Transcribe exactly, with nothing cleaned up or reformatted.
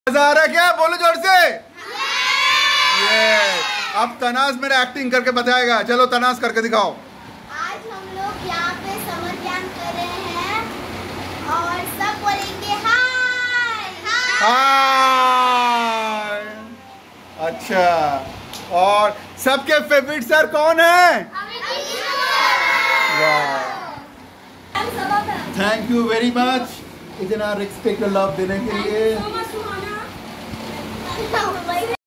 मजा आ रहा है क्या? बोलो जोर से। ये अब तनाज मेरा एक्टिंग करके बताएगा। चलो तनाज करके दिखाओ। आज हम लोग यहाँ पे समर कैंप कर रहे हैं और सब बोलेंगे हाय हाय। अच्छा, और सबके फेवरेट सर कौन है? वाह, थैंक यू वेरी मच इतना रिस्पेक्ट लव देने के लिए। हाय।